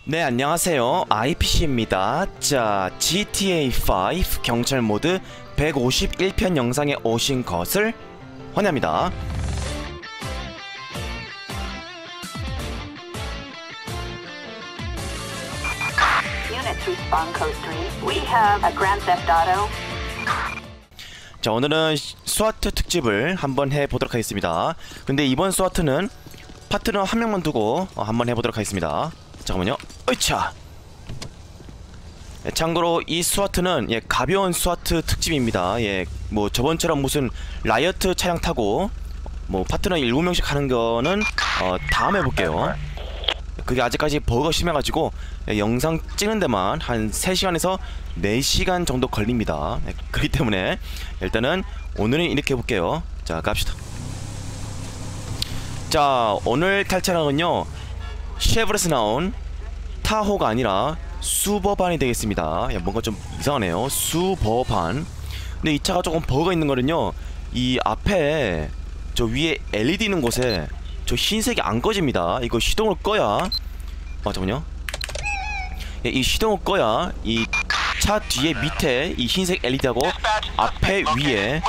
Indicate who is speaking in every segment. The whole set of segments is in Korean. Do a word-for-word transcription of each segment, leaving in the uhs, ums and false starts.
Speaker 1: 네, 안녕하세요. 아이피씨입니다. 자, 지티에이 오 경찰 모드 백오십일 편 영상에 오신 것을 환영합니다. 자, 오늘은 스와트 특집을 한번 해보도록 하겠습니다. 근데 이번 스와트는 파트너 한 명만 두고 어, 한번 해보도록 하겠습니다. 잠깐만요. 으차. 예, 참고로 이 스와트는 예, 가벼운 스와트 특집입니다. 예, 뭐 저번처럼 무슨 라이어트 차량 타고 뭐 파트너 일곱 명씩 하는 거는 어, 다음 해볼게요. 그게 아직까지 버그가 심해가지고 예, 영상 찍는 데만 한 세 시간에서 네 시간 정도 걸립니다. 예, 그렇기 때문에 일단은 오늘은 이렇게 해볼게요. 자, 갑시다. 자, 오늘 탈 차량은요, 쉐보레에서 나온 타호가 아니라 수버반이 되겠습니다. 야, 뭔가 좀 이상하네요. 수버반. 근데 이 차가 조금 버그가 있는 거는요, 이 앞에 저 위에 엘이디 있는 곳에 저 흰색이 안 꺼집니다. 이거 시동을 꺼야, 아 잠깐만요. 예, 이 시동을 꺼야 이 차 뒤에 밑에 이 흰색 엘이디하고 앞에 위에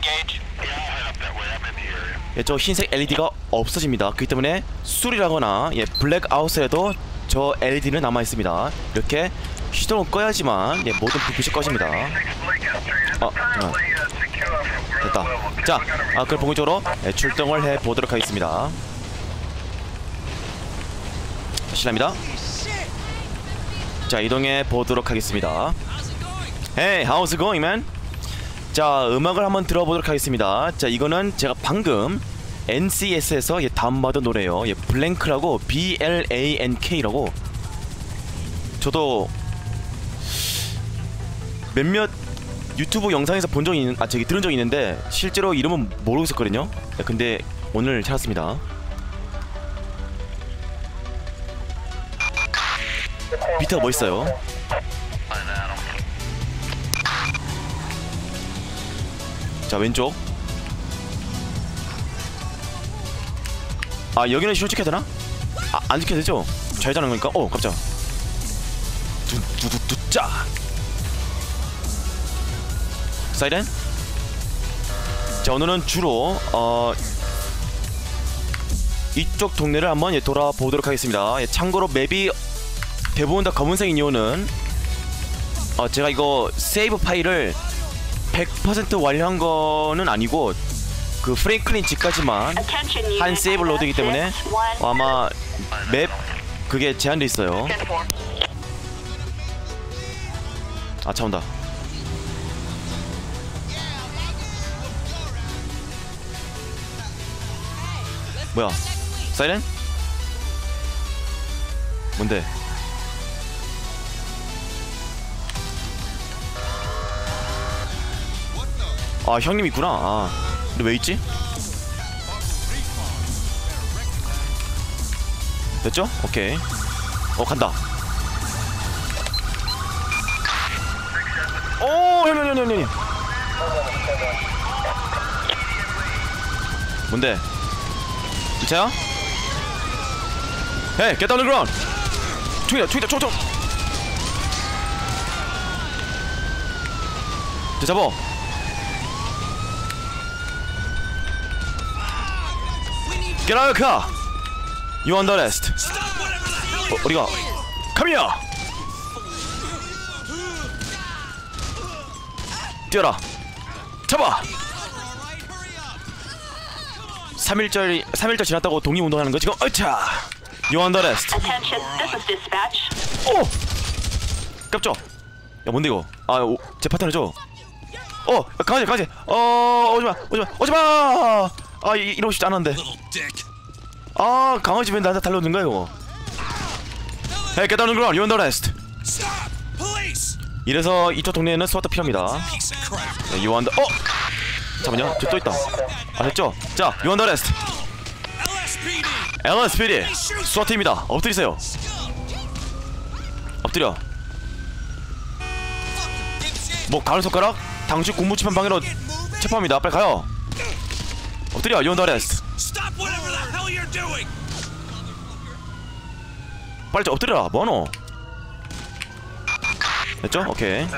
Speaker 1: 예, 저 흰색 엘이디가 없어집니다. 그렇기 때문에 술이라거나 예, 블랙아웃에도 저 엘이디는 남아있습니다. 이렇게 시동을 꺼야지만 예, 모든 불빛이 꺼집니다. 어, 어. 됐다. 자, 아, 그럼 본격적으로 예, 출동을 해보도록 하겠습니다. 실례합니다. 자, 이동해 보도록 하겠습니다. Hey, how's it going, man? 자, 음악을 한번 들어보도록 하겠습니다. 자, 이거는 제가 방금 엔씨에스에서 예, 다운받은 노래예요. 예, 블랭크라고 비 엘 에이 엔 케이라고. 저도 몇몇 유튜브 영상에서 본 적이 있는, 아 저기 들은 적이 있는데 실제로 이름은 모르고 있었거든요. 예, 근데 오늘 찾았습니다. 비트가 멋있어요. 자, 왼쪽. 아, 여기는 시동 찍혀야 되나? 아, 안 찍혀야 되죠? 좌회전하는 거니까. 어, 깜짝. 두두두두 짜. 사이렌. 자, 오늘은 주로 어 이쪽 동네를 한번 예, 돌아보도록 하겠습니다. 예, 참고로 맵이 대부분 다 검은색인 이유는 어 제가 이거 세이브 파일을 백 퍼센트 완료한 거는 아니고 그 프랭클린 집까지만 한 세이브 로드이기 때문에 어, 아마 맵 그게 제한돼 있어요. 아, 차 온다. 뭐야? 사이렌? 뭔데? 아, 형님 있구나. 아, 근데 왜 있지? 됐죠? 오케이. 어, 간다. 오, 형님, 형님, 형님. 뭔데? 이 차야? Hey, get down the ground. 총이다, 총이다, 총, 총. 자, 잡어. Get out of the car. You under arrest. 어, 어디가? Come here. 뛰어라. 잡아. 삼 일절 삼 일절 지났다고 독립 운동하는 거 지금. 어차. You under arrest. 오! 깜짝. 야, 뭔데 이거? 아, 오, 제 파트너죠? 어, 강아지, 강아지. 어, 오지마, 오지마, 오지마. 아, 이, 이러고 싶지 않았는데. 아, 강아지 왜 나한테 달려오는 거야 이거? Hey, get down on the ground. You're under arrest. 이래서 이쪽 동네에는 스와트 필요합니다. 네, you under. 어, 잠깐만요. 저 또 있다. 아, 됐죠? 자, you under arrest. 엘에스피디. 스와트입니다. 엎드리세요. 엎드려. 목 다른 손가락. 당신 공무집행 방해로 체포합니다. 빨리 가요. 엎드려. You under arrest. 빨리 좀 엎드려라. 뭐하노? 됐죠? 오케이.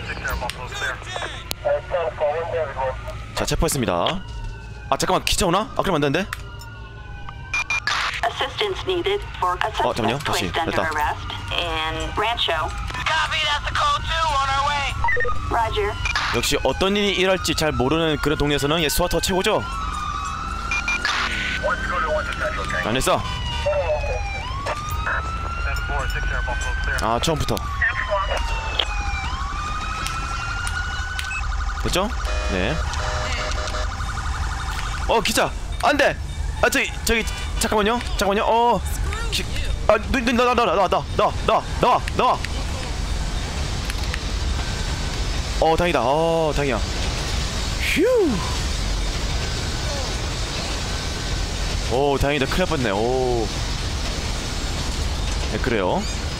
Speaker 1: 자, 체포했습니다. 아, 잠깐만, 기차 오나? 아, 그러면 안 되는데?
Speaker 2: Assistance needed for a
Speaker 1: 어, 잠깐만요.
Speaker 2: suspect
Speaker 1: 다시.
Speaker 2: placed under
Speaker 1: 됐다.
Speaker 2: arrest in Rancho.
Speaker 3: Copy, that's a code two on our way.
Speaker 2: Roger.
Speaker 1: 역시 어떤 일이 일어날지 잘 모르는 그런 동네에서는 예, 스와트가 최고죠? 안 했어. 아, 처음부터. 됐죠? 네. 어, 기차! 안 돼! 아, 저기, 저기, 잠깐만요. 잠깐만요. 어. 기, 아, 너, 너, 나, 나, 나, 나, 나, 나, 나, 나와, 나와. 어, 다행이다. 어, 다행이야. 휴. 오, 다행이다. 큰일 날 뻔했네. 오. 네, 그래요.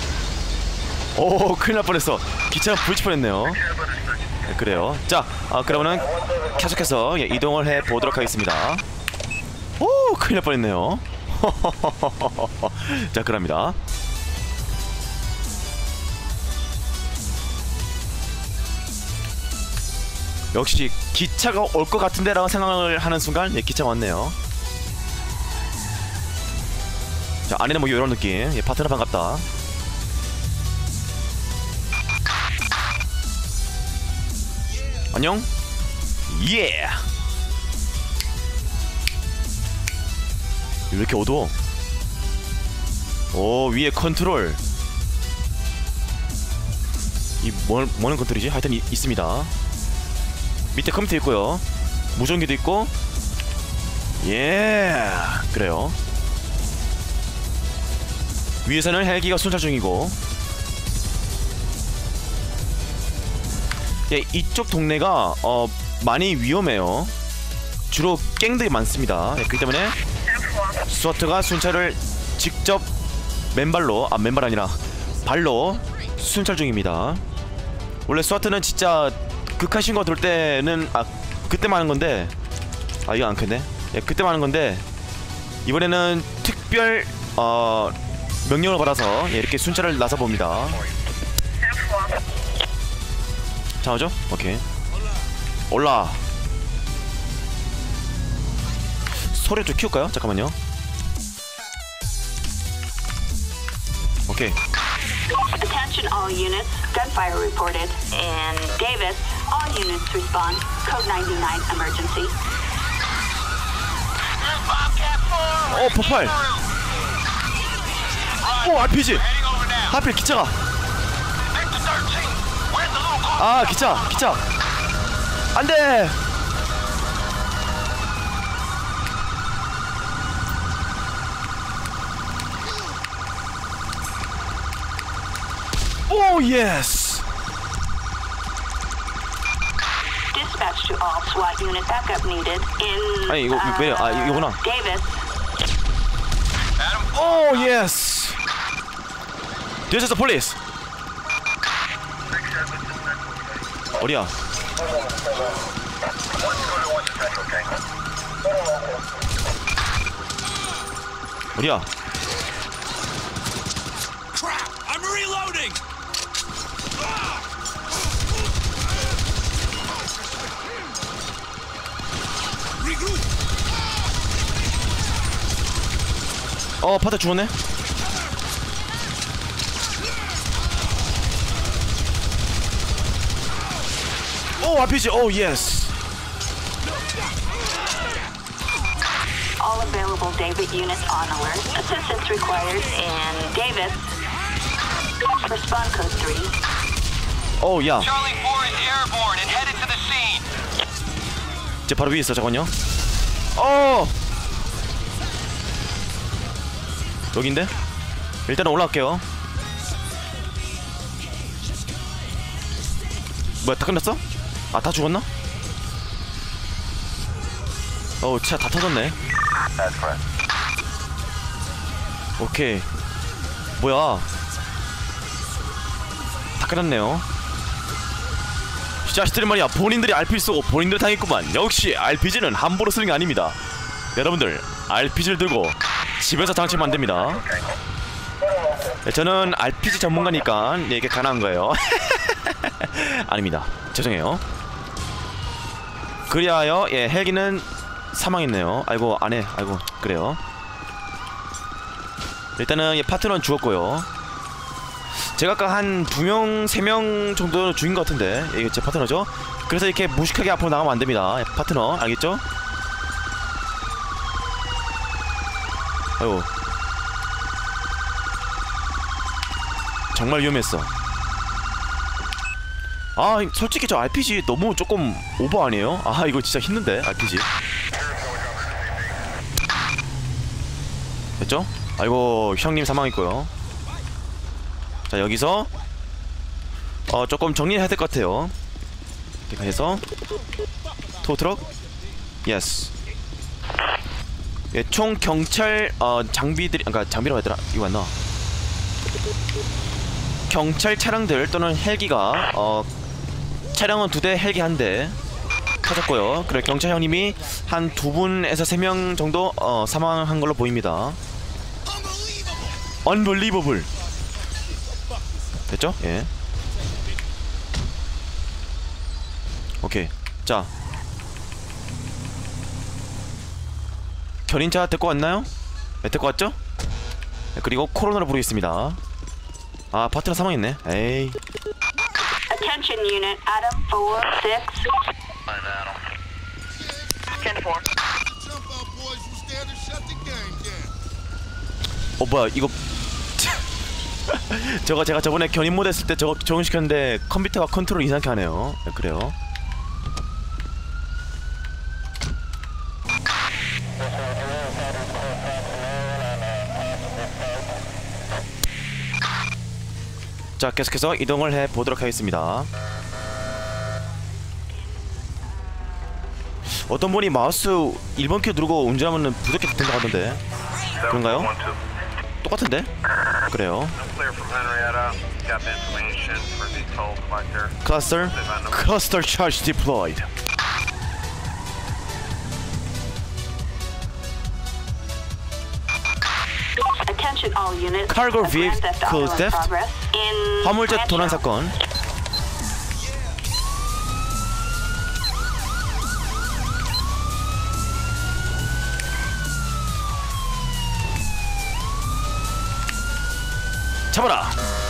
Speaker 1: 오, 큰일 날 뻔했어. 기차가 부딪힐 뻔했네요. 네, 그래요. 자, 아, 그러면은 계속해서 예, 이동을 해 보도록 하겠습니다. 오, 큰일 날 뻔했네요. 자, 그럽니다. 역시 기차가 올 것 같은데라고 생각을 하는 순간 예, 기차가 왔네요. 자, 안에는 뭐 이런 느낌. 예, 파트너 반갑다. 안녕. 예. 왜 이렇게 어두워? 오, 위에 컨트롤. 이 뭐, 뭐는 컨트롤이지? 하여튼 이, 있습니다. 밑에 컴퓨터 있고요. 무전기도 있고. 예. 그래요. 위에서는 헬기가 순찰 중이고. 예, 이쪽 동네가 어 많이 위험해요. 주로 갱들이 많습니다. 예, 그렇기 때문에 스와트가 순찰을 직접 맨발로, 아 맨발 아니라 발로 순찰 중입니다. 원래 스와트는 진짜 극한 신고가 돌 때는 아 그때만 하는 건데, 아 이거 안 켰네. 예, 그때만 하는 건데 이번에는 특별 어 명령을 받아서 예, 이렇게 순찰을 나서 봅니다. 잠깐만요. 오케이. 올라. 소리 좀 키울까요? 잠깐만요. 오케이.
Speaker 2: Attention all units. Gunfire reported. In Davis, all units respond. Code ninety-nine emergency.
Speaker 1: 어, 폭발. 오, 알피지. 하필 기차가. 아, 기차, 기차. 안 돼. 오, 예스.
Speaker 2: Dispatch to all SWAT unit backup needed in
Speaker 1: 아니, 이거 왜? 아, 이거구나.
Speaker 2: Davis.
Speaker 1: 오, 예스. This is the police. 어디야? 어디야?
Speaker 3: Crap! I'm reloading! Regroup!
Speaker 1: 어, 파트 죽었네. 오, 알피지. 오, 예스.
Speaker 2: All available David units on alert. Assistance required in Davis. Respond code three.
Speaker 1: 오, 야.
Speaker 3: Charlie four is airborne and headed to the scene.
Speaker 1: 제 바로 위에 있어. 잠깐만요. 어. 여긴데? 일단은 올라갈게요. 뭐야, 다 끝났어? 아, 다 죽었나? 어우, 차 다 터졌네. 오케이. 뭐야, 다 끝났네요. 이 자식들이 말이야, 본인들이 알피지 쏘고 본인들 당했구만. 역시 알피지는 함부로 쓰는 게 아닙니다. 여러분들, 알피지를 들고 집에서 장치하면 안됩니다. 네, 저는 알피지 전문가니까 네, 이게 가능한 거예요. 아닙니다. 죄송해요. 그리하여 예, 헬기는 사망했네요. 아이고 안해. 아이고 그래요. 일단은 예, 파트너는 죽었고요. 제가 아까 한 두 명, 세 명 정도 죽인 것 같은데 이게 제 파트너죠? 그래서 이렇게 무식하게 앞으로 나가면 안 됩니다. 예, 파트너 알겠죠? 아이고 정말 위험했어. 아 솔직히 저 알피지 너무 조금 오버 아니에요? 아 이거 진짜 힘든데 알피지. 됐죠? 아이고 형님 사망했고요. 자 여기서 어 조금 정리해야 될 것 같아요. 이렇게 해서 토트럭 예스. 예, 총 경찰 어 장비들이 그러니까 장비라고 하더라. 이거 맞나? 경찰 차량들 또는 헬기가 어 차량은 두 대, 헬기 한 대 터졌고요. 그래 경찰 형님이 한 두 분에서 세 명 정도 어 사망한 걸로 보입니다. Unbelievable. 됐죠? 예. 오케이. 자. 견인차 데리고 왔나요? 네, 데리고 왔죠? 네, 그리고 코로나를 부르겠습니다. 아, 파트너 사망했네. 에이.
Speaker 2: Attention unit, Adam four six. ten four.
Speaker 1: 어, 뭐야, 이거. 저거 제가 저번에 견인 모드 했을 때 저거 적용시켰는데 컴퓨터가 컨트롤 이상하게 하네요. 네, 그래요. 자, 계속해서 이동을 해 보도록 하겠습니다. 어떤 분이 마우스 일 번 키 누르고 운전하면 부족해 된다고 하던데 그런가요? 똑같은데? 그래요. Cluster, cluster charge deployed.
Speaker 2: Attention all units.
Speaker 1: Cargo
Speaker 2: A Grand Theft
Speaker 1: vehicle
Speaker 2: Auto in
Speaker 1: theft?
Speaker 2: progress in
Speaker 1: 화물차
Speaker 2: Rancho.
Speaker 1: 도난 사건. 잡아라.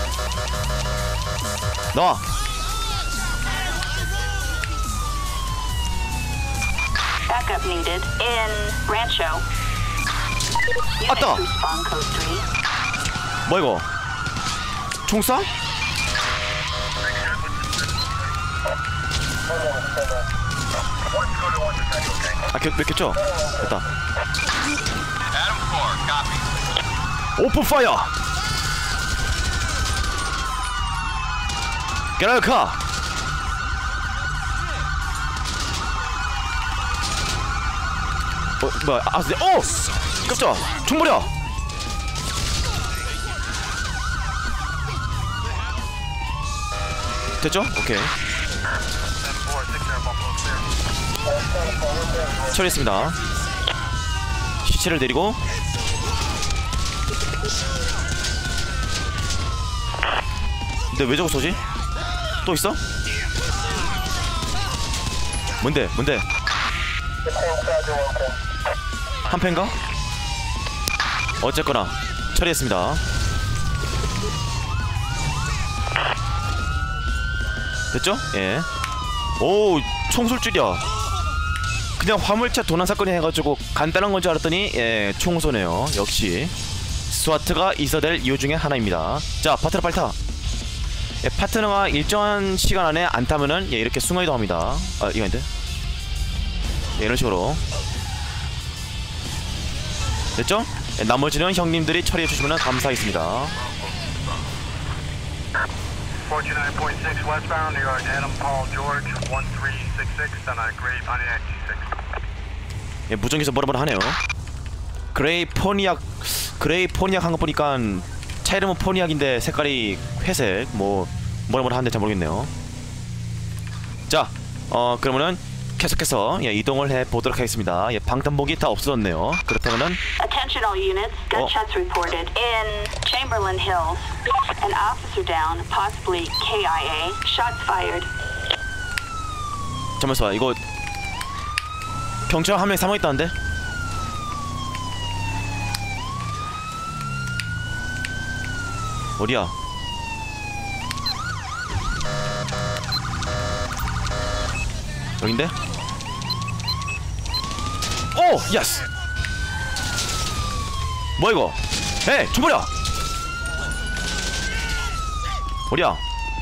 Speaker 1: 나와.
Speaker 2: Backup needed in Rancho. Unit
Speaker 1: 왔다.
Speaker 2: respawn code three.
Speaker 1: 뭐 이거? 총 쏴? 아, 몇 켰죠? 됐다.
Speaker 3: Adam four, copy.
Speaker 1: 오픈 파이어. Get out of the car. 어, 뭐야? 아, 네. 오! 깜짝아. 총 버려. 됐죠? 오케이. 처리했습니다. 시체를 내리고. 근데 왜 저거 쏘지? 또 있어? 뭔데? 뭔데? 한 팬가? 어쨌거나 처리했습니다. 됐죠? 예. 오, 총술줄이야. 그냥 화물차 도난 사건이 해가지고 간단한 건 줄 알았더니 예, 총 쏘네요. 역시 스와트가 있어야 될 이유 중에 하나입니다. 자, 파트너 빨리 타. 예, 파트너가 일정한 시간 안에 안 타면은 예, 이렇게 순간이동합니다. 아, 이거 아닌데? 예, 이런 식으로. 됐죠? 예, 나머지는 형님들이 처리해 주시면 감사하겠습니다.
Speaker 4: forty-nine point six westbound, New York, Adam Paul George, one three six six, on a gray Pontiac G six.
Speaker 1: 예, 무전기에서 뭐라 뭐라 하네요. 그레이 포니악, 그레이 포니악 한 거 보니까 차 이름은 포니악인데 색깔이 회색, 뭐 뭐라 뭐라 하는데 잘 모르겠네요. 자, 어 그러면은 계속해서 예, 이동을 해 보도록 하겠습니다. 예, 방탄복이 다 없어졌네요. 그렇다면은
Speaker 2: Attention all units. Gunshots reported in Chamberlain Hills. An officer down, possibly K I A. Shots fired.
Speaker 1: 잠깐만 봐. 이거 경찰 한 명 사망했다는데? 어디야? 여긴데? 오! 예스! 뭐야 이거? 에이! 총 버려! 어디야?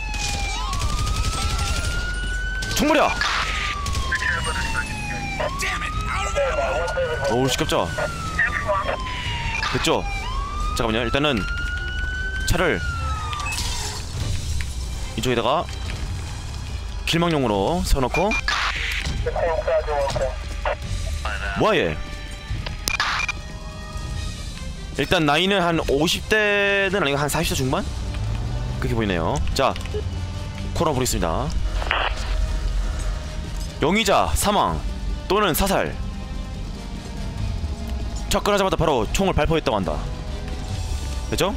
Speaker 1: 총 버려! 오우 시끄럽죠? 됐죠? 잠깐만요. 일단은 차를 이쪽에다가 길망용으로 세워놓고. 뭐야 얘? 일단 나이는 한 오십 대는 아니고 한 사십 대 중반? 그렇게 보이네요. 자, 코너 보겠습니다. 용의자 사망 또는 사살. 접근하자마자 바로 총을 발포했다고 한다. 됐죠?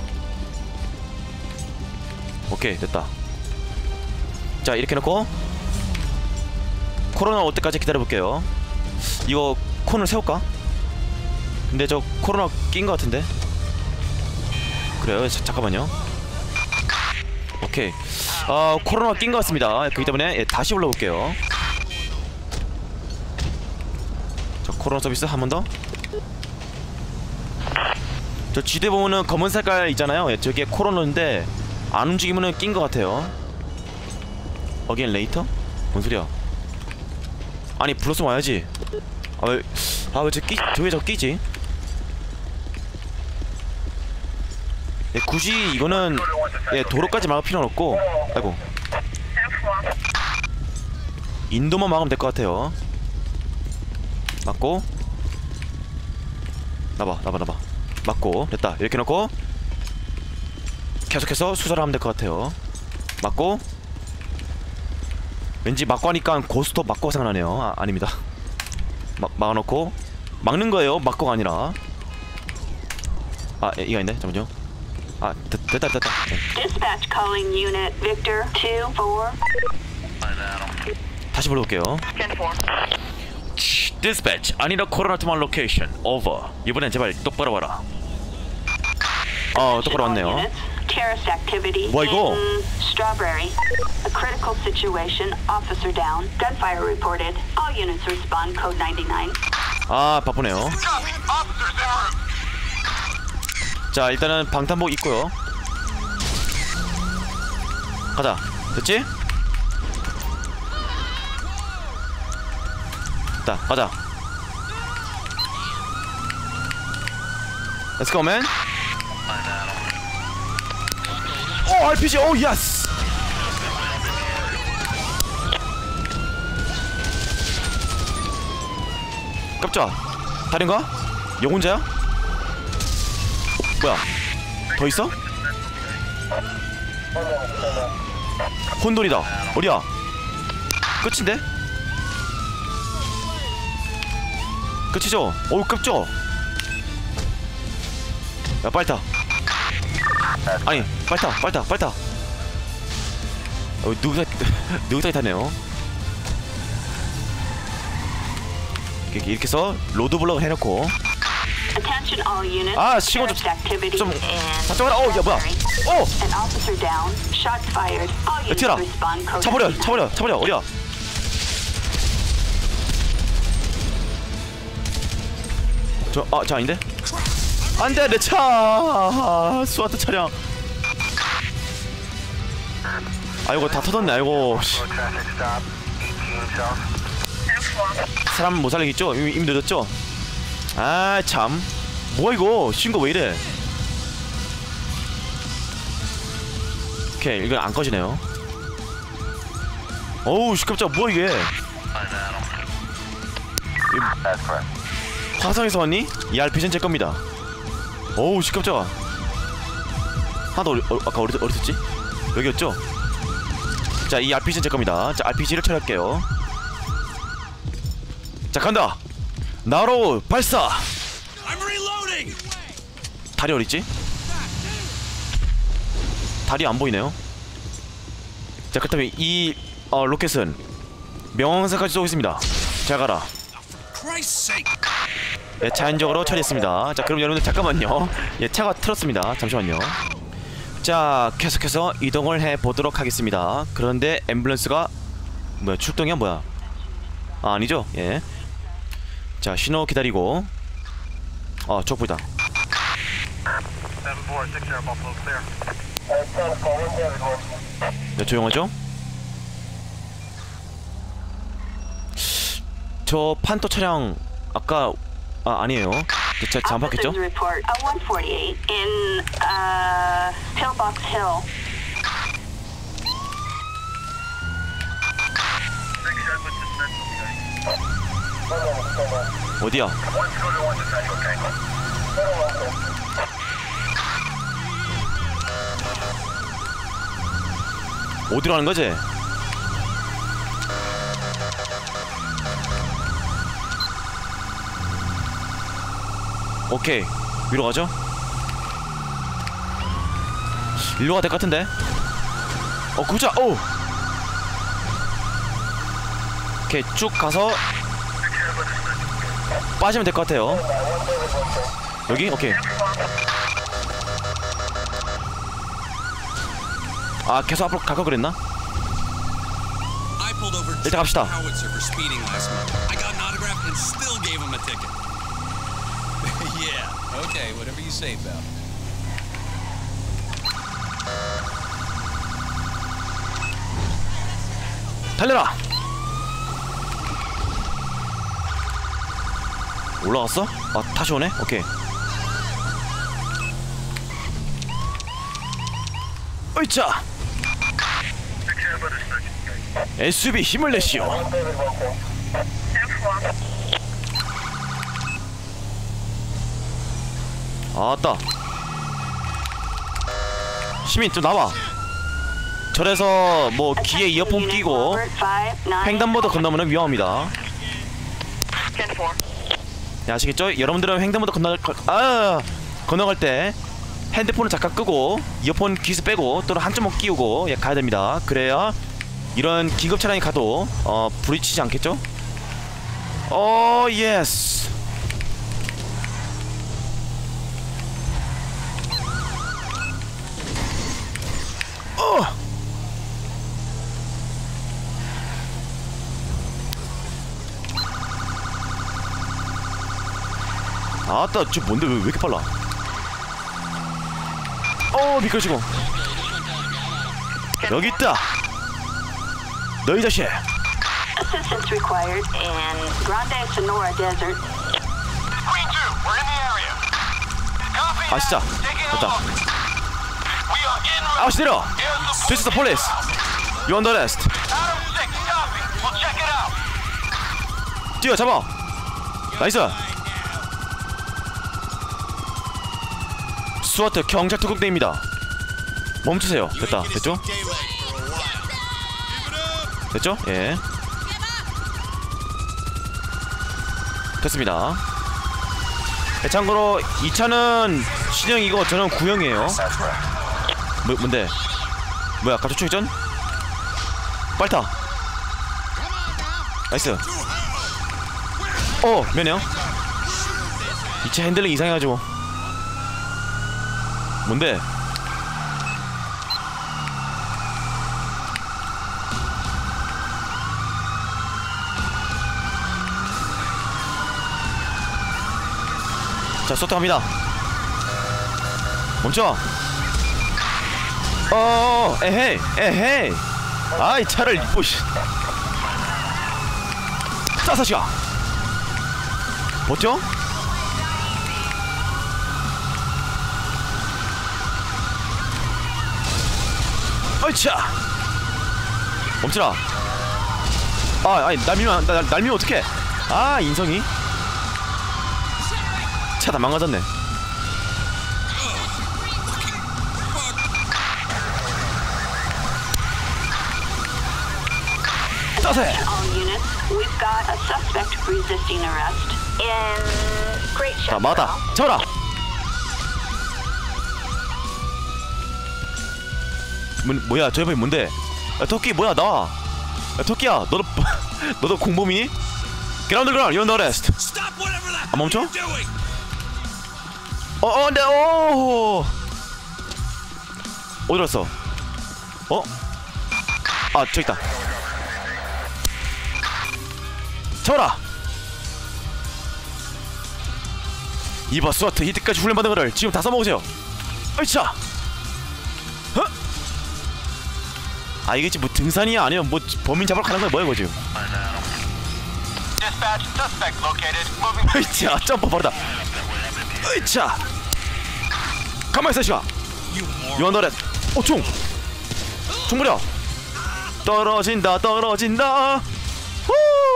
Speaker 1: 오케이 됐다. 자 이렇게 놓고 코로나 올 때까지 기다려볼게요. 이거 콘을 세울까? 근데 저 코로나 낀 것 같은데? 그래요. 자, 잠깐만요. 오케이. 아 코로나 낀 것 같습니다. 그렇기 때문에 예, 다시 불러볼게요. 자 코로나 서비스 한 번 더. 저 지대 보면은 검은 색깔 있잖아요. 예, 저게 코로나인데 안 움직이면은 낀 것 같아요. 어게인 레이터? 뭔 소리야? 아니 불렀으면 와야지. 아 왜 아 왜 저 끼 저게 저 끼지? 예, 굳이 이거는 예, 도로까지 막을 필요는 없고. 아이고 인도만 막으면 될 것 같아요. 막고 나봐 나봐 나봐 막고 됐다. 이렇게 놓고 계속해서 수사를 하면 될 것 같아요. 막고 왠지 막고 하니까 고스톱 막고 생각나네요. 아, 아닙니다. 막, 막아놓고 막는 거예요. 막고가 아니라. 아 예, 이거 있네. 잠깐만요. 아 됐, 됐다 됐다. 네.
Speaker 2: Dispatch calling unit Victor two four.
Speaker 1: 다시 불러볼게요. Dispatch, I need a 코로나 투만 location. Over. 이번엔 제발 똑바로 와라. 어 똑바로 왔네요.
Speaker 2: Terrorist activity
Speaker 1: 뭐야 이거?
Speaker 2: in Strawberry. A critical situation. Officer down. Gunfire reported. All units respond. Code ninety-nine.
Speaker 1: 아 바쁘네요.
Speaker 3: Copy. Officers en route.
Speaker 1: 자 일단은 방탄복 입고요. 가자. 됐지? 자 가자. Let's go man. 오 알피지. 오 예스. 깜짝. 다른가? 영 혼자야? 뭐야? 더 있어? 혼돈이다. 어디야? 끝인데? 끝이죠? 어우 깝죠? 야 빨리 타. 아니 빨리 타 빨리 타 빨리 타. 어 누구사 누구사 타네요. 이렇게, 이렇게 해서 로드블럭을 해놓고.
Speaker 2: Attention all units.
Speaker 1: 아 시간 좀
Speaker 2: Terrorist activity
Speaker 1: 좀
Speaker 2: in
Speaker 1: 잡아라. 어야 뭐야?
Speaker 2: Strawberry.
Speaker 1: 어!
Speaker 2: An officer down. Shots fired. All units
Speaker 1: 튀어라.
Speaker 2: respond. Code
Speaker 1: 차버려
Speaker 2: ninety-nine.
Speaker 1: 차버려 차버려. 어디야? 저 아 저 아닌데? 안돼 내 차. 스와트 차량. 아이고 다 터졌네. 아이고 씨.
Speaker 4: Road traffic stop. eighteen south.
Speaker 1: 사람 못 살리겠죠? 이미, 이미 늦었죠? 아 참 뭐야 이거 신고 왜 이래. 오케이 이건 안 꺼지네요. 어우 시끄럽죠. 뭐야 이게.
Speaker 4: That's correct.
Speaker 1: 화성에서 왔니? 이 알피지는 제 겁니다. 어우 시끄럽죠. 하나 더 어리, 어, 아까 어디, 어디 있었지? 여기였죠? 자 이 알피지는 제 겁니다. 자 알피지를 처리할게요. 자 간다. 나로 발사.
Speaker 5: I'm reloading.
Speaker 1: 다리 어딨지? 다리 안 보이네요. 자 그렇다면 이 어, 로켓은 명왕산까지 쏘고 있습니다. 잘 가라.
Speaker 5: Christ's sake.
Speaker 1: 예, 자연적으로 처리했습니다. 자 그럼 여러분들 잠깐만요. 예, 차가 틀었습니다. 잠시만요. 자 계속해서 이동을 해보도록 하겠습니다. 그런데 앰뷸런스가 뭐야 출동이야 뭐야. 아 아니죠. 예. 자 신호 기다리고. 어 적부다.
Speaker 4: seven four six zero Buffalo clear.
Speaker 1: 네 조용하죠? 저 판토 차량 아까 아 아니에요. 제가 잠박했죠?
Speaker 2: Officers report a one forty-eight in uh, Pillbox Hill.
Speaker 1: 어디야? 어디로 가는 거지? 오케이 위로 가죠? 일로 가야 될 것 같은데? 어 구자! 오! 오케이 쭉 가서 빠지면 될 것 같아요. 여기? 오케이. 아 계속 앞으로 갈까 그랬나?
Speaker 5: I pulled over
Speaker 1: 일단 갑시다.
Speaker 5: howitzer for speeding last month. I got an autograph and still gave him a ticket. Yeah. Okay. Whatever you say, pal.
Speaker 1: 달려라! 올라갔어? 아 다시 오네? 오케이. 으이차! 에스유브이 힘을 내시오. 아따 시민 좀 나와. 절에서 뭐 귀에 이어폰 끼고 횡단보도 건너면 위험합니다. 네, 아시겠죠? 여러분들은 횡단보도 건너갈 아 건너갈 때 핸드폰을 잠깐 끄고 이어폰 귀에서 빼고 또는 한쪽만 끼우고 예, 가야 됩니다. 그래야 이런 긴급 차량이 가도 어 부딪히지 않겠죠? 어 예스. 어. 아따 저 뭔데 왜, 왜 이렇게 빨라? 어 미끄러지고. 여기 있다. 너희 자식.
Speaker 2: Assistance required in Grande Sonora Desert.
Speaker 3: Green two, we're in the area. Copy
Speaker 1: 아 진짜
Speaker 3: that. Taking a
Speaker 1: 됐다.
Speaker 3: look. We are en route.
Speaker 1: 아우씨 내려.
Speaker 3: Here's the
Speaker 1: This is the police. You on the list.
Speaker 3: Adam six, copy. We'll check it out.
Speaker 1: 뛰어 잡아. 나이스. 스와트 경찰 특공대입니다. 멈추세요. 됐다. 됐죠? 됐죠? 예. 됐습니다. 예, 참고로 이 차는 신형이고 저는 구형이에요. 뭐, 뭔데? 뭐야 갑자기 추격전? 빨리 타. 나이스. 어 미안해요. 이 차 핸들링 이상해가지고. 뭔데? 자, 쏘트 갑니다. 멈춰. 어, 에헤이, 에헤이. 아, 이 차를 입고 씨. 싸사시가. 버텨? 어이차. 멈춰라. 아, 아니 날 밀면 날, 날 밀면 어떡해? 아, 인성이. 차 다 망가졌네. 따세.
Speaker 2: All units, we got a suspect resisting arrest in Great
Speaker 1: 자,
Speaker 2: Chaparral.
Speaker 1: 막았다. 잡아라. 뭐, 뭐야, 저 옆에 뭔데? 야, 토끼 뭐야, 나와. 야, 토끼야, 너도 너도 공범이니? Get on the ground, you're under arrest.
Speaker 5: Stop whatever the
Speaker 1: 아, 멈춰?
Speaker 5: hell you're doing.
Speaker 1: 어, 어, 네, 오. 어디 갔어? 어? 아, 저기 있다. 잡아라. 이봐, 스와트 히트까지 훈련받은 거를 지금 다 써먹으세요. 으쌰. 어? 아, 이게 지금 뭐 등산이야? 아니면 뭐 범인 잡으러 가는 거야? 뭐야 이거 지금?
Speaker 3: Dispatch, suspect located. Moving.
Speaker 1: 으쌰, 점프 바로다. 으쌰. 가만히 있어, 시가.
Speaker 5: You moron.
Speaker 1: 유언더렛. 오, 총. 총 무려. 떨어진다, 떨어진다. 후.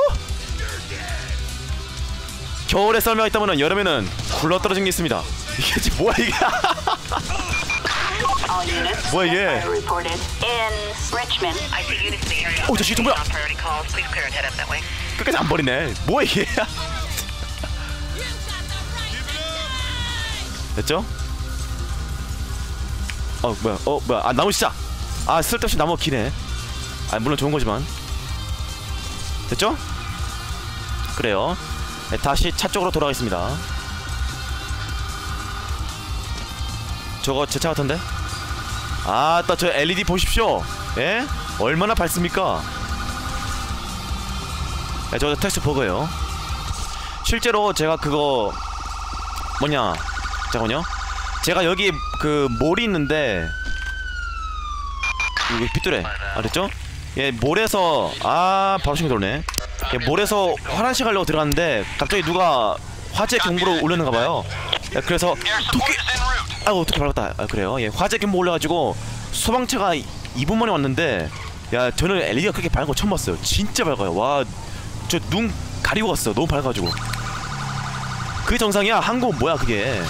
Speaker 1: 겨울에 썰매가 있다면 여름에는 굴러 떨어진 게 있습니다. 이게 지금 뭐야 이게?
Speaker 2: All units.
Speaker 1: 뭐야 이게?
Speaker 2: gunfire reported in Richmond.
Speaker 6: I see units in the area.
Speaker 1: 오, 저 시동 뭐야?
Speaker 6: On priority calls. Please clear and head up that way.
Speaker 1: 끝까지 안 버리네. 뭐야 이게? 됐죠? 어 뭐야? 어 뭐야? 아 나무 시작. 아 쓸데없이 나무가 기네. 아 물론 좋은 거지만. 됐죠? 그래요. 네, 다시 차 쪽으로 돌아가겠습니다. 저거 제 차 같은데? 아따 저 엘이디 보십시오. 예? 얼마나 밝습니까? 네, 저거 텍스트 버그예요. 실제로 제가 그거 뭐냐? 잠깐만요. 제가 여기 그 몰이 있는데 이거 삐뚤해. 알았죠? 예, 몰에서 아 바로 신경 들어오네. 예, 몰에서 화장실 가려고 들어갔는데 갑자기 누가 화재 경보를 울렸는가봐요. 예, 그래서
Speaker 3: Air
Speaker 1: 토끼
Speaker 3: support is en route.
Speaker 1: 아이고 토끼 밟았다. 아 그래요? 예, 화재 경보 올려가지고 소방차가 이 분 만에 왔는데 야 저는 엘이디가 그렇게 밝은 거 처음 봤어요. 진짜 밝아요. 와 저 눈 가리고 갔어. 너무 밝아가지고. 그게 정상이야. 한국 뭐야 그게.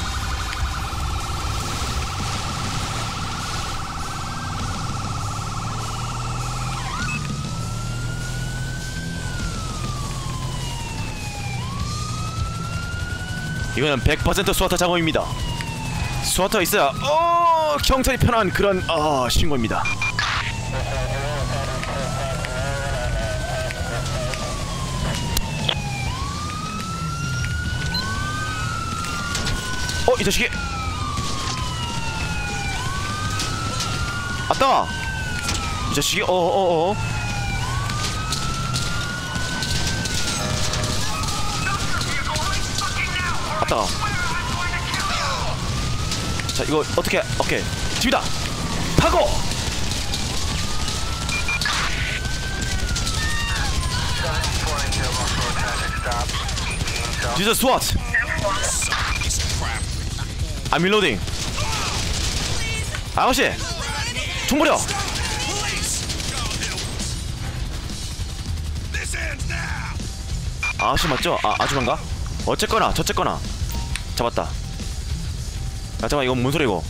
Speaker 1: 이거는 백 퍼센트 스와터 작업입니다. 스와터가 있어야 어 경찰이 편한 그런 어 신고입니다. 어 이 자식이 아따 이 자식이 어어어 어, 어. 아따 자 이거 어떻게 오케이 집이다 파고 Jesus SWAT
Speaker 5: Piece of crap.
Speaker 1: I'm reloading 아가씨 총 버려
Speaker 5: Police. This ends now.
Speaker 1: 아가씨 맞죠? 아 아줌마인가? 어쨌거나 저쨌거나 잡았다. 야 잠깐만 이건 뭔 소리야 이거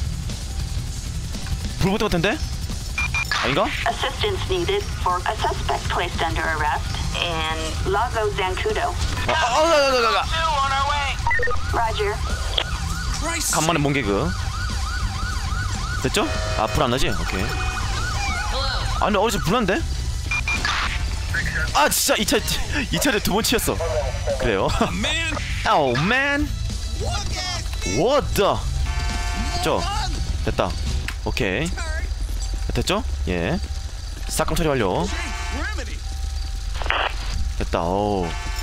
Speaker 1: 불 붙은 것 같은데? 아닌가?
Speaker 2: Assistance needed for a suspect placed under arrest in Lago Zancudo.
Speaker 1: 아, 아, 아, 아, 아, 아.
Speaker 3: Two on our way.
Speaker 2: Roger.
Speaker 5: Christ.
Speaker 1: 간만에 몽 개그 됐죠? 아 불 안 나지? 오케이. 아 근데 어디서 불 난데? 아 진짜 이차 이차에 두 번 치였어. 그래요?
Speaker 5: Man.
Speaker 1: 아우 맨 What the 됐죠? 됐다. 오케이 됐죠? 예 싹감 처리 완료.
Speaker 5: Remedy.
Speaker 1: 됐다. 오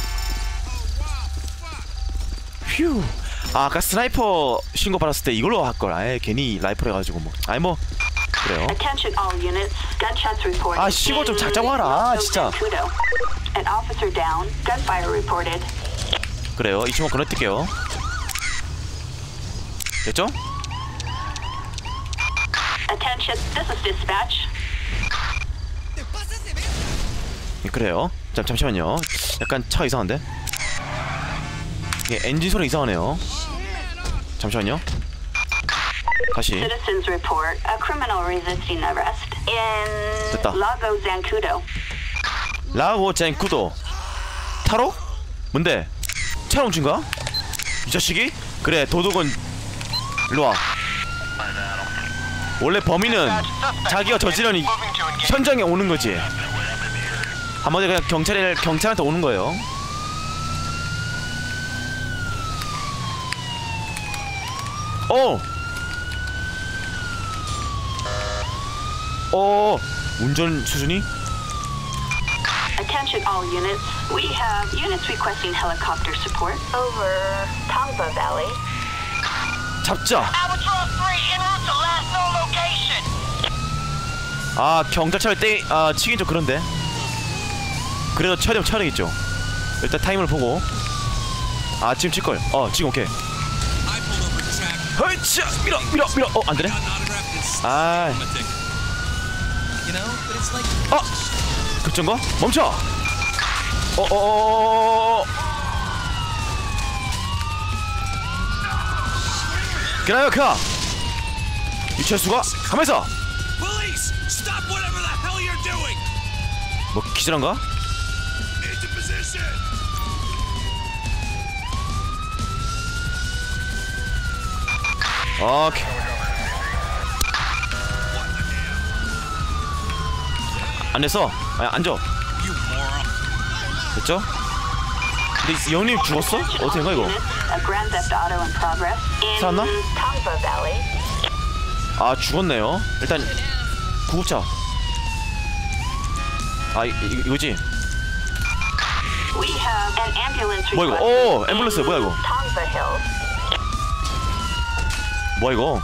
Speaker 1: 휴. 아 아까 스나이퍼 신고 받았을 때 이걸로 할걸. 아예 괜히 라이플 해가지고 뭐 아이 뭐 그래요.
Speaker 2: Attention all units. Gunshots reported.
Speaker 1: 아, 시고 좀
Speaker 2: in
Speaker 1: 작자고 하라,
Speaker 2: Lago
Speaker 1: 진짜.
Speaker 2: Zancudo. An officer down. Gunfire reported.
Speaker 1: 그래요. 이 친구 건너뛸게요. 됐죠?
Speaker 2: Attention. This is dispatch.
Speaker 1: 예, 그래요. 잠 잠시만요. 약간 차가 이상한데? 예, 엔진 소리 이상하네요. 잠시만요. 다시.
Speaker 2: Citizens report a criminal resisting arrest in
Speaker 1: 됐다.
Speaker 2: Lago Zancudo.
Speaker 1: 라고 젠쿠도. 타로? 뭔데? 차로 훔친 거야? 이 자식이? 그래 도둑은 일로와. 원래 범인은 자기가 저지른 이 현장에 오는 거지. 한마디로 그냥 경찰에 경찰한테 오는 거예요. 어. 어. 운전 수준이?
Speaker 2: Attention all units. We have units requesting helicopter support over Tongva Valley.
Speaker 1: 잡자.
Speaker 3: Albatross three en route to last known location.
Speaker 1: 아 경찰차를 떼, 아 치긴 좀 그런데. 그래도 촬영 촬영했죠. 일단 타임을 보고. 아 지금 칠걸. 어 지금 오케이.
Speaker 5: I pulled over the track.
Speaker 1: 허이차 밀어 밀어 밀어. 어 안되네.
Speaker 5: Got an autograph and still
Speaker 1: 아
Speaker 5: I'm a ticket. You know, but it's like
Speaker 1: 어! 급정거? 멈춰! 어어어어어어어! 기다려 가! 유철수가 가면서!
Speaker 5: police! Stop whatever the hell you're doing!
Speaker 1: 뭐 기절한가?
Speaker 5: Into position!
Speaker 1: 오케이. 안 됐어. 아니 앉아.
Speaker 5: You moron.
Speaker 1: 됐죠? 근데 이 형님 죽었어? 어떻게 된 거야 이거?
Speaker 2: A Grand Theft Auto in progress in
Speaker 1: 살았나?
Speaker 2: Tongva Valley.
Speaker 1: 아 죽었네요. 일단 구급차. 아 이, 이, 이거지?
Speaker 2: We have an ambulance
Speaker 1: 뭐야 이거?
Speaker 2: requested
Speaker 1: 오 앰뷸런스 뭐야 이거?
Speaker 2: Tongva Hills.
Speaker 1: 뭐야 이거?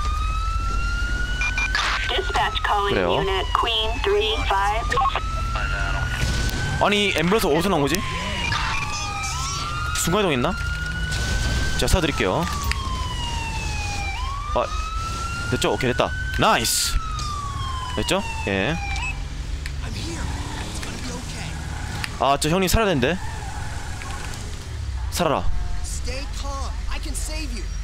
Speaker 2: Dispatch calling
Speaker 1: 그래요?
Speaker 2: unit Queen three five.
Speaker 1: 아니 앰뷸런스 어디서 나온 거지? 순간이동 있나? 제가 사드릴게요. 아 됐죠? 오케이 됐다. 나이스. 됐죠? 예.
Speaker 5: I'm here. It's gonna be okay.
Speaker 1: 아 저 형님 살아야 되는데. 살아라.
Speaker 5: Stay calm. I can save you.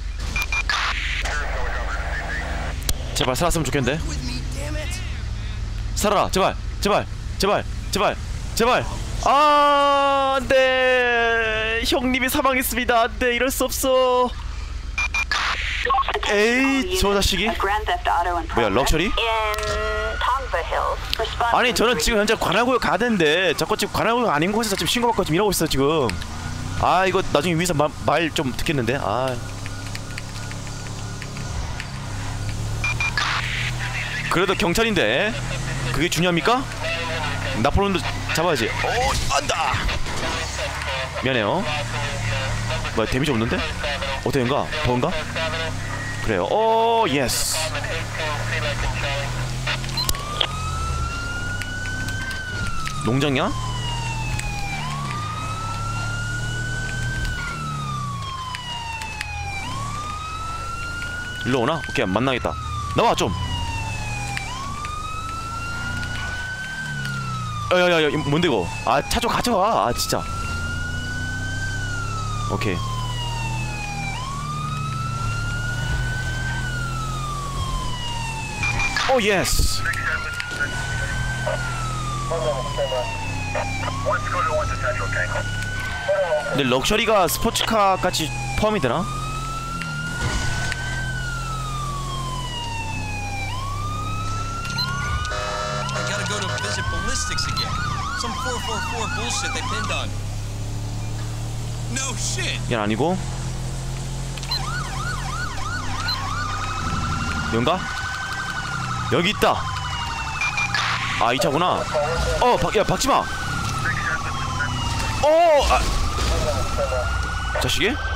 Speaker 1: 제발 살았으면 좋겠는데.
Speaker 5: With me, damn it.
Speaker 1: 살아라 제발 제발 제발 제발 제발. 아 안돼. 형님이 사망했습니다. 안돼 이럴 수 없어. 에이 저 자식이.
Speaker 2: A Grand Theft Auto in
Speaker 1: 뭐야
Speaker 2: progress
Speaker 1: 럭셔리?
Speaker 2: in Tongva Hills. Respond
Speaker 1: 아니 저는 지금 현재 관할구역 가야 되는데 자꾸 지금 관할구역 아닌 곳에서 지금 신고받고 지금 이러고 있어 지금. 아 이거 나중에 위에서 말 좀 듣겠는데. 아 그래도 경찰인데 그게 중요합니까? 나폴레온도 잡아야지. 오 안다. 미안해요. 뭐야 데미지 없는데? 어떻게 된가? 더운가? 그래요. 오 예스. 농장이야? 일로 오나? 오케이 만나겠다. 나와 좀. 야야야 뭔데 이거? 아 차 좀 가져와. 아 진짜. 오케이. 오 예스. 근데 럭셔리가 스포츠카 같이 포함이 되나?
Speaker 5: I gotta go to visit ballistics again. Some four four four bullshit they pinned on. No shit.
Speaker 1: 이건 아니고. 여긴가? 여기 있다. 아 이 차구나. 어 박, 야 박지마. 어 아. 자식이?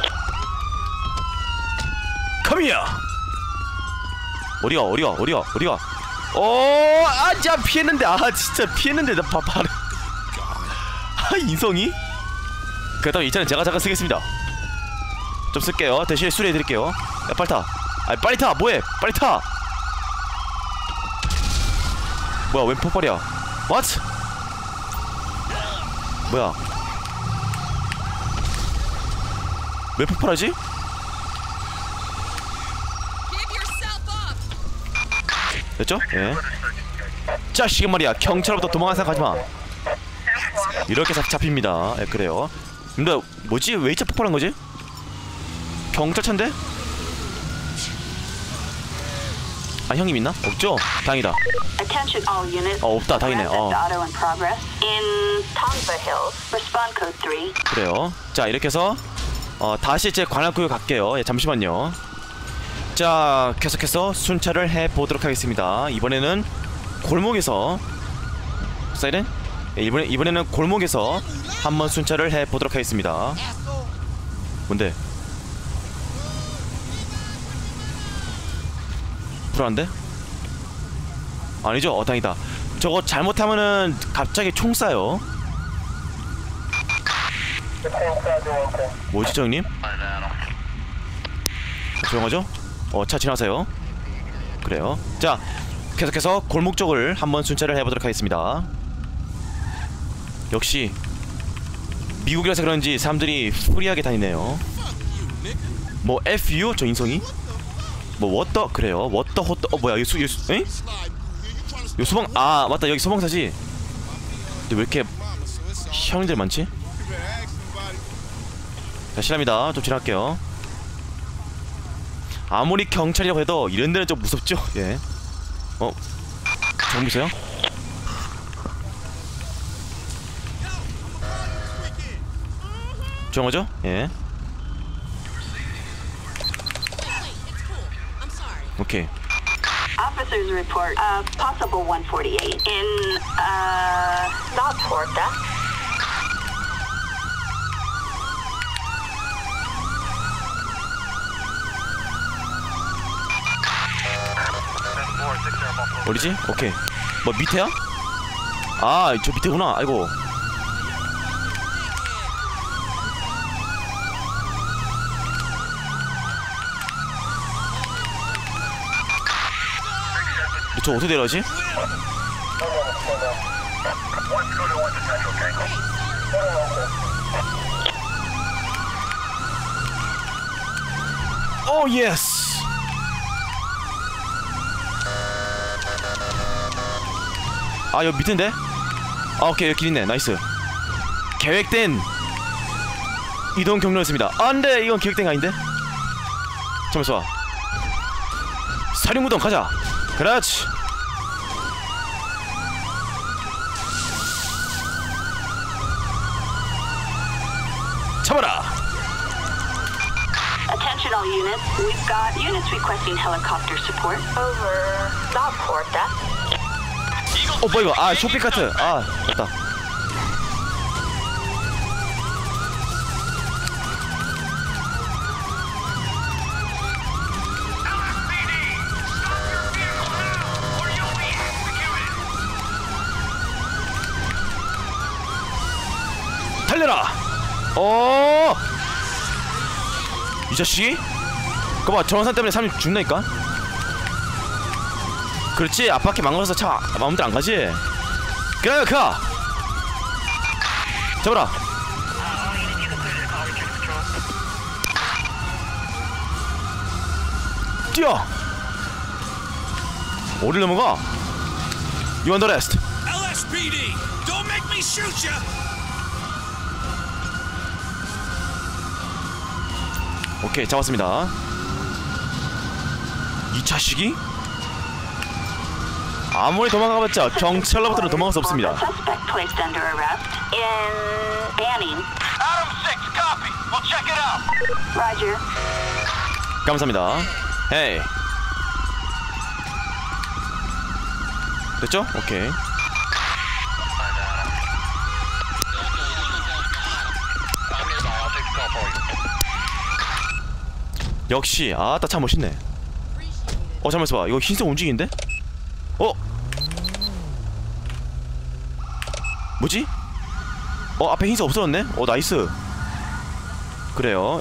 Speaker 1: 컴이야. 어디가 어디가 어디가 어디가? 어, 아, 진짜 피했는데, 아, 진짜 피했는데, 나 바, 바로. 아, 인성이? 그렇다면 이 차는 제가 잠깐 쓰겠습니다. 좀 쓸게요. 대신에 수리해드릴게요. 야, 빨리 타. 아, 빨리 타. 뭐해? 빨리 타. 뭐야, 웬 폭발이야? What? 뭐야? 왜 폭발하지? 됐죠? 예. 자식은 말이야 경찰로부터 도망간 생각 하지마. 이렇게 잡, 잡힙니다. 예, 그래요. 근데 뭐지? 왜 이차 폭발한 거지? 경찰차인데? 아, 형님 있나? 없죠? 다행이다.
Speaker 2: Attention all units.
Speaker 1: 어, 없다. 다행이네. 어.
Speaker 2: Auto in progress in Tongva Hills. Respond code three.
Speaker 1: 그래요. 자, 이렇게 해서 어, 다시 제 관할구역 갈게요. 예, 잠시만요. 자, 계속해서 순찰을 해보도록 하겠습니다. 이번에는 골목에서 사이렌? 예, 이번에, 이번에는 골목에서 한번 순찰을 해보도록 하겠습니다. 뭔데? 불안한데? 아니죠? 어, 다행이다. 저거 잘못하면은 갑자기 총 쏴요. 뭐지, 형님? 조용하죠? 어, 차 지나세요. 그래요. 자, 계속해서 골목 쪽을 한번 순찰을 해보도록 하겠습니다. 역시 미국이라서 그런지 사람들이 프리하게 다니네요. 뭐 에프유? 저 인성이? 뭐 워터? 그래요. 워터 호터. 어, 뭐야, 이 수, 이 수, 에? 이 소방, 아, 맞다. 여기 소방사지. 근데 왜 이렇게 형들 많지? 자, 실례합니다. 좀 지나갈게요. 아무리 경찰이라고 해도 이런 데는 좀 무섭죠? 예. 어? 잠깐 보세요. 조용하죠? 예. 오케이.
Speaker 2: Officers report a possible one forty-eight in uh South Porta.
Speaker 1: 어디지? 오케이. 뭐 밑에야? 아, 저 밑에구나. 아이고. 저 어떻게 내려가지? 오, 예스. 아, 여기 밑인데? 아, 오케이, 여기 길 있네. 나이스. 계획된 이동 경로였습니다. 아, 안돼, 이건 계획된 거 아닌데? 잠깐만, 사령구동 가자. 그렇지. 잡아라.
Speaker 2: Attention all units. We've got units requesting helicopter support over South Porta.
Speaker 1: 어, 뭐야 이거? 아, 쇼핑 카트. 아, 맞다. 달려라. 어, 이 자식이? 그봐, 전원산 때문에 사람이 죽나니까. 그렇지. 앞바퀴 망가져서 차 마음대로 안 가지. 그래, 가. 잡아라. 뛰어. 어딜 넘어가? You under arrest.
Speaker 5: L S P D, don't make me shoot you.
Speaker 1: 오케이, 잡았습니다. 이 자식이? 아무리 도망가봤자 경찰로부터는 도망갈 수 없습니다.
Speaker 2: Suspect placed under arrest in Banning.
Speaker 3: Adam six, copy. We'll check it out.
Speaker 2: Roger.
Speaker 1: 감사합니다. 헤이. 됐죠? 오케이. 역시 아따 참 멋있네. 어, 잠깐만 있어봐. 이거 흰색 움직이는데? 어? 뭐지? 어, 앞에 흰색 없어졌네? 어, 나이스. 그래요.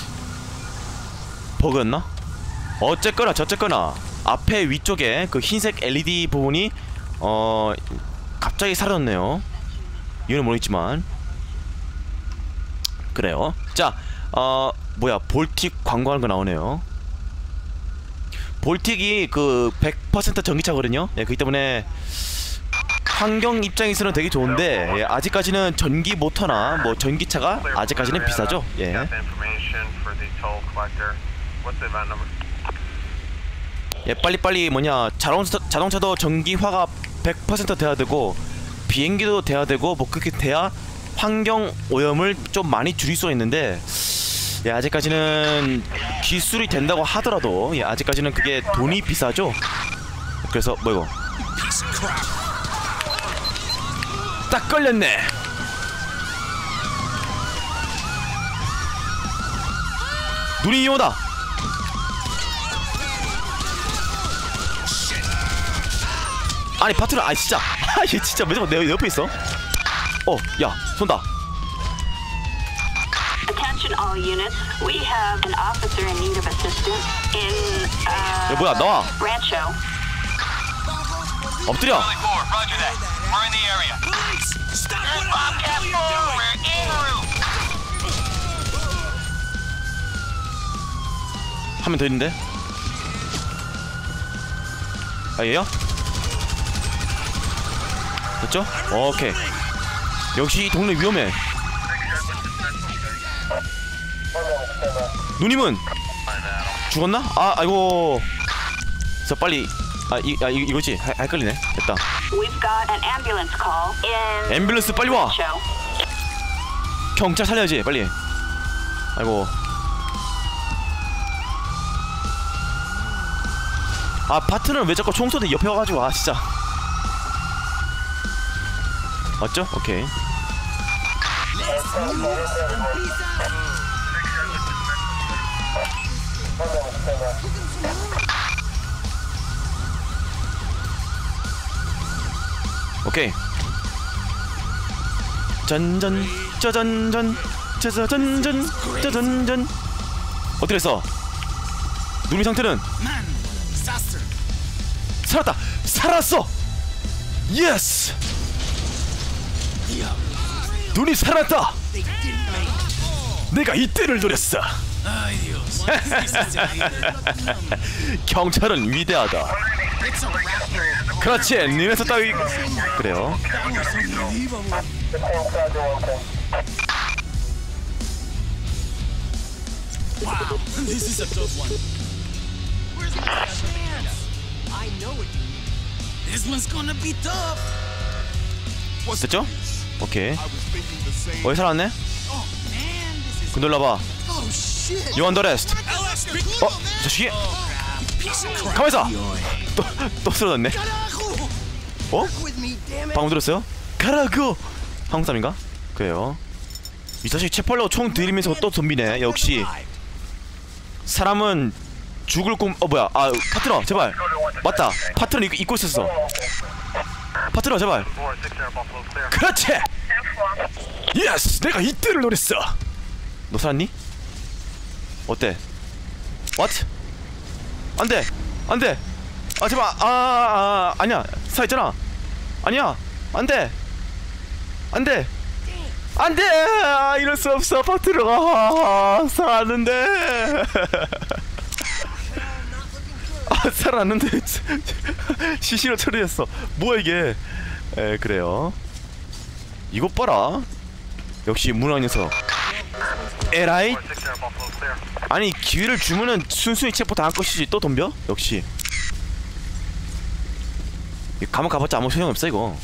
Speaker 1: 버그였나? 어쨌거나 저쨌거나 앞에 위쪽에 그 흰색 엘이디 부분이 어 갑자기 사라졌네요. 이유는 모르겠지만. 그래요. 자, 어 뭐야, 볼틱 광고하는 거 나오네요. 볼틱이 그 백 퍼센트 전기차거든요. 예, 그렇기 때문에 환경 입장에서는 되게 좋은데 예, 아직까지는 전기 모터나 뭐 전기차가 아직까지는 비싸죠. 예. 예, 빨리빨리 뭐냐 자동차, 자동차도 전기화가 백 퍼센트 돼야 되고 비행기도 돼야 되고 뭐 그렇게 돼야 환경 오염을 좀 많이 줄일 수가 있는데 예, 아직까지는 기술이 된다고 하더라도 예, 아직까지는 그게 돈이 비싸죠. 그래서 뭐 이거 딱 걸렸네. 눈이 이용다. 아니 파트너 아 진짜 아얘 진짜 왜 자꾸 내 옆에 있어? 어 야 쏜다.
Speaker 2: Attention all units. We have an officer in need of assistance in uh,
Speaker 1: 야 뭐야 나와.
Speaker 2: Rancho.
Speaker 1: 엎드려.
Speaker 3: Charlie four, roger that. We're in the area. Here's Bobcat four, we're en route.
Speaker 1: 한 명 더 있는데. 아 얘요? 됐죠? 오케이. 역시 이 동네 위험해. 누님은 죽었나? 아 아이고. 저 빨리 아, 이, 아 이, 이거지? 하, 헷갈리네. 됐다.
Speaker 2: We've got an ambulance call in
Speaker 1: 앰뷸런스 빨리 와.
Speaker 2: Rancho.
Speaker 1: 경찰 살려야지 빨리. 아이고. 아 파트너는 왜 자꾸 총 쏘는데 옆에 와가지고 아 진짜. 맞죠? 오케이. 오케이. 전전 짜전전 짜자전전 짜전전. 어떻게 됐어? 눈이 상태는 살았다. 살았어. 예스. 눈이 살았다. 내가 이때를 노렸어. 경찰은 위대하다. 그렇지. 님에서 따위. 그래요.
Speaker 7: Wow, this is a tough one. Where's my chance? I know it. This one's gonna be tough.
Speaker 1: 됐죠? 오케이. 어디 살았네? 그 눌러봐. You want the rest? 어? 자식이? 가만있어! 또, 또 쓰러졌네. 어? 방금 들었어요? 가라고! 한국 사람인가? 그래요. 이 자식 체포하려고 총 들이면서 또 좀비네. 역시 사람은 죽을 꿈... 어 뭐야 아 파트너 제발. 맞다 파트너 잊고, 잊고 있었어. 파트너 제발. 그렇지! 예스! 내가 이때를 노렸어. 너 살았니? 어때? What? 안돼! 안돼! 아 제발! 아, 아 아니야 살아있잖아. 아니야 안돼! 안돼! 안돼! 아, 이럴 수 없어 파트너가 살았는데. 아 살았는데 시시로 처리했어. 뭐야 이게? 에 그래요. 이것 봐라. 역시 문화 녀석. 에라이. 아니 기회를 주면은 순순히 체포 당할 것이지 또 덤벼? 역시. 감옥 가봤자 아무 소용없어 이거.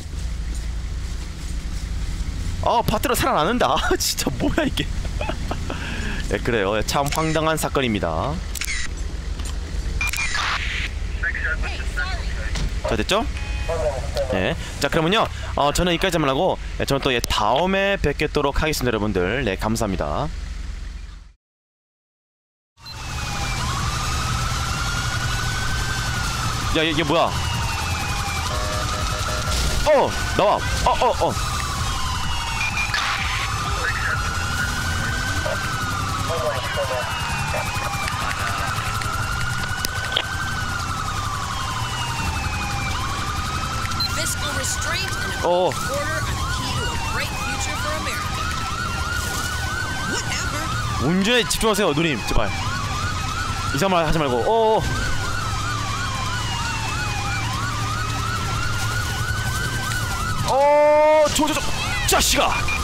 Speaker 1: 아 파트너 살아나는다. 아 진짜 뭐야 이게. 예 그래요. 참 황당한 사건입니다. 자 됐죠? 네. 자 그러면요 어, 저는 여기까지만 하고 예, 저는 또 예, 다음에 뵙겠도록 하겠습니다 여러분들. 네 감사합니다. 야 이게 뭐야? 어 나와. 어어 어, 어.
Speaker 8: Fiscal restraint and a
Speaker 1: 어.
Speaker 8: order are the key to a great future for America. Whatever.
Speaker 1: 운전에 집중하세요 누님 제발. 이상한 말 하지 말고. 어어. 어, 저저저 자식아.